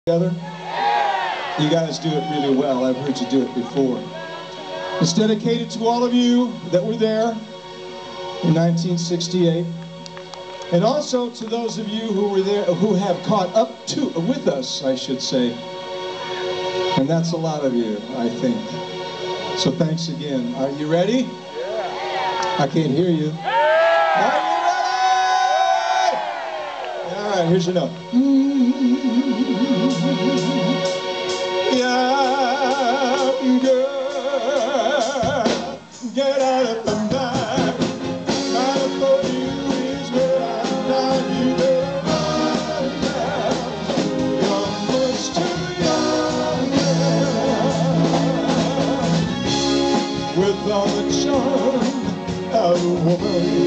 together? You guys do it really well. I've heard you do it before. It's dedicated to all of you that were there in 1968, and also to those of you who were there, who have caught up to with us, I should say. And that's a lot of you, I think. So thanks again. Are you ready? Yeah. I can't hear you. Yeah. Are you ready? All right, here's your note. Young girl, get out of the night. Mine for you is where I'm not. You better run now. You're much too young now. With all the charm of a woman.